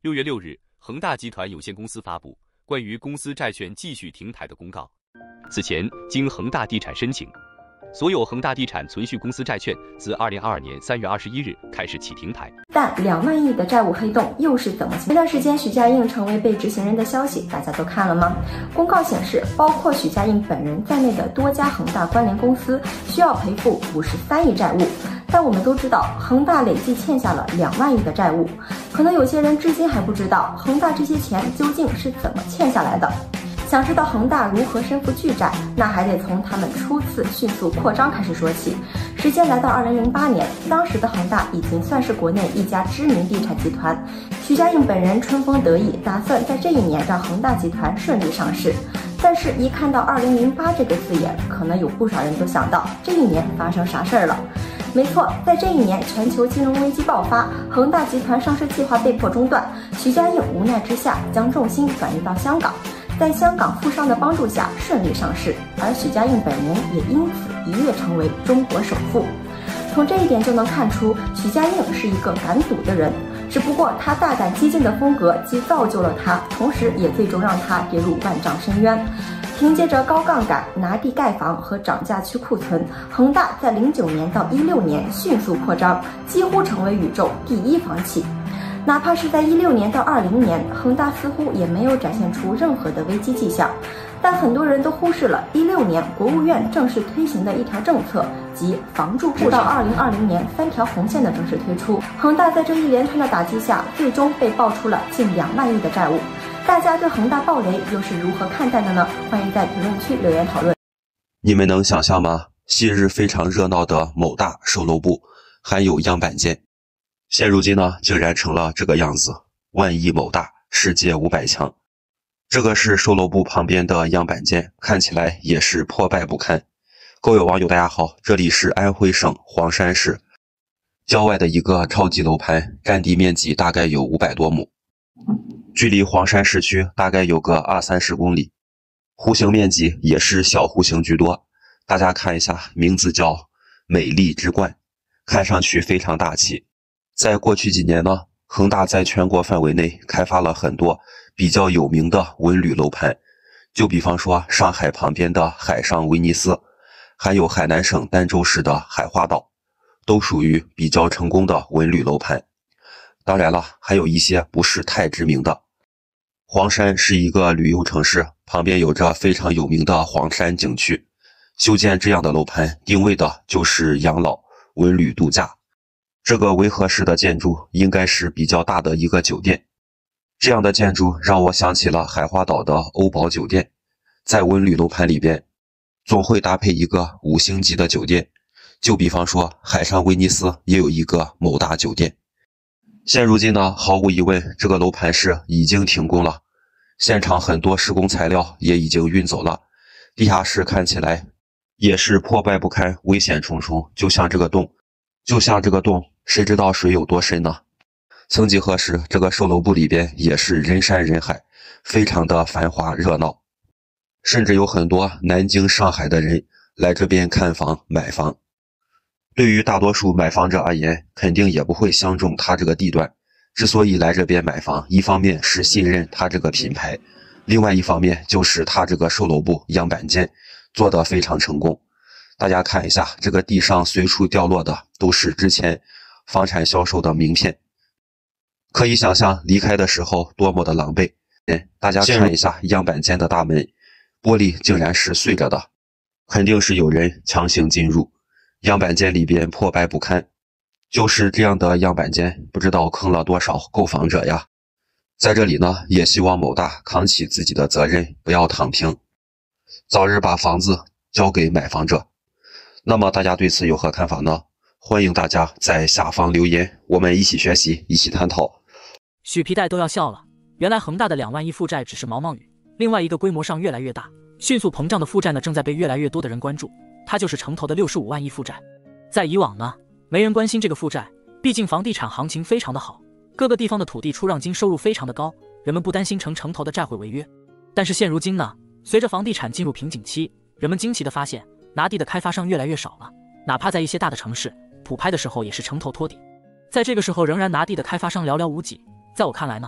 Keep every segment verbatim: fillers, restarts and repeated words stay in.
六月六日，恒大集团有限公司发布关于公司债券继续停牌的公告。此前，经恒大地产申请，所有恒大地产存续公司债券自二零二二年三月二十一日开始起停牌。 但两万亿的债务黑洞又是怎么？前段时间许家印成为被执行人的消息，大家都看了吗？公告显示，包括许家印本人在内的多家恒大关联公司需要赔付五十三亿债务。但我们都知道，恒大累计欠下了两万亿的债务。可能有些人至今还不知道，恒大这些钱究竟是怎么欠下来的。想知道恒大如何身负巨债，那还得从他们初次迅速扩张开始说起。时间来到二零零八年，当时的恒大已经算是国内一家知名地产集团。许家印本人春风得意，打算在这一年让恒大集团顺利上市。但是，一看到二零零八这个字眼，可能有不少人都想到这一年发生啥事儿了。没错，在这一年，全球金融危机爆发，恒大集团上市计划被迫中断。许家印无奈之下，将重心转移到香港。在香港富商的帮助下顺利上市，而许家印本人也因此一跃成为中国首富。从这一点就能看出，许家印是一个敢赌的人。只不过他大胆激进的风格既造就了他，同时也最终让他跌入万丈深渊。凭借着高杠杆、拿地盖房和涨价去库存，恒大在零九年到一六年迅速扩张，几乎成为宇宙第一房企。哪怕是在一六年到二零年，恒大似乎也没有展现出任何的危机迹象，但很多人都忽视了一六年国务院正式推行的一条政策，即房住不到二零二零年三条红线的正式推出。恒大在这一连串的打击下，最终被爆出了近两万亿的债务。大家对恒大暴雷又是如何看待的呢？欢迎在评论区留言讨论。 你们能想象吗？昔日非常热闹的某大售楼部，还有样板间，现如今呢，竟然成了这个样子。万亿某大，世界五百强。这个是售楼部旁边的样板间，看起来也是破败不堪。各位网友大家好，这里是安徽省黄山市郊外的一个超级楼盘，占地面积大概有五百多亩，距离黄山市区大概有个二三十公里，户型面积也是小户型居多。大家看一下，名字叫美丽之冠，看上去非常大气。在过去几年呢，恒大在全国范围内开发了很多比较有名的文旅楼盘，就比方说上海旁边的海上威尼斯，还有海南省儋州市的海花岛，都属于比较成功的文旅楼盘。当然了，还有一些不是太知名的。黄山是一个旅游城市，旁边有着非常有名的黄山景区，修建这样的楼盘定位的就是养老、文旅度假。这个维和式的建筑应该是比较大的一个酒店，这样的建筑让我想起了海花岛的欧宝酒店。在文旅楼盘里边，总会搭配一个五星级的酒店，就比方说海上威尼斯也有一个某大酒店。现如今呢，毫无疑问，这个楼盘是已经停工了，现场很多施工材料也已经运走了，地下室看起来也是破败不堪，危险重重，就像这个洞，就像这个洞，谁知道水有多深呢？曾几何时，这个售楼部里边也是人山人海，非常的繁华热闹，甚至有很多南京、上海的人来这边看房买房。对于大多数买房者而言，肯定也不会相中他这个地段。之所以来这边买房，一方面是信任他这个品牌，另外一方面就是他这个售楼部样板间做得非常成功。大家看一下，这个地上随处掉落的都是之前房产销售的名片，可以想象离开的时候多么的狼狈。大家看一下样板间的大门，玻璃竟然是碎着的，肯定是有人强行进入。样板间里边破败不堪，就是这样的样板间，不知道坑了多少购房者呀。在这里呢，也希望某大扛起自己的责任，不要躺平，早日把房子交给买房者。那么大家对此有何看法呢？欢迎大家在下方留言，我们一起学习，一起探讨。 许皮带都要笑了，原来恒大的两万亿负债只是毛毛雨，另外一个规模上越来越大、迅速膨胀的负债呢，正在被越来越多的人关注。它就是城投的六十五万亿负债。在以往呢，没人关心这个负债，毕竟房地产行情非常的好，各个地方的土地出让金收入非常的高，人们不担心城城投的债会违约。但是现如今呢，随着房地产进入瓶颈期，人们惊奇的发现，拿地的开发商越来越少了，哪怕在一些大的城市，普拍的时候也是城投托底。在这个时候，仍然拿地的开发商寥寥无几。在我看来呢，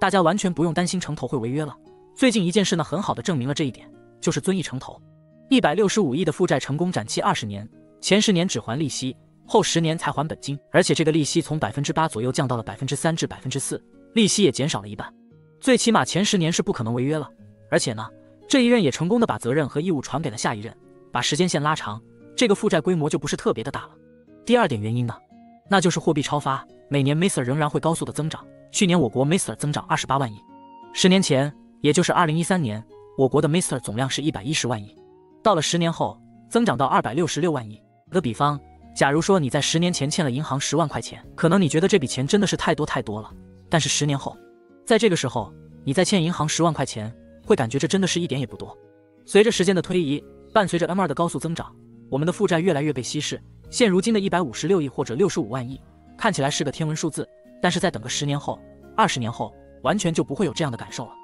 大家完全不用担心城投会违约了。最近一件事呢，很好的证明了这一点，就是遵义城投，一百六十五亿的负债成功展期二十年，前十年只还利息，后十年才还本金，而且这个利息从百分之八左右降到了百分之三至百分之四，利息也减少了一半，最起码前十年是不可能违约了。而且呢，这一任也成功的把责任和义务传给了下一任，把时间线拉长，这个负债规模就不是特别的大了。第二点原因呢，那就是货币超发，每年 M I S R 仍然会高速的增长。去年我国 M I S R 增长二十八万亿，十年前，也就是二零一三年，我国的 M I S R 总量是一百一十万亿，到了十年后，增长到二百六十六万亿。打个比方，假如说你在十年前欠了银行十万块钱，可能你觉得这笔钱真的是太多太多了，但是十年后，在这个时候，你再欠银行十万块钱，会感觉这真的是一点也不多。随着时间的推移，伴随着 M 二 的高速增长，我们的负债越来越被稀释。现如今的一百五十六亿或者六十五万亿，看起来是个天文数字，但是再等个十年后、二十年后，完全就不会有这样的感受了。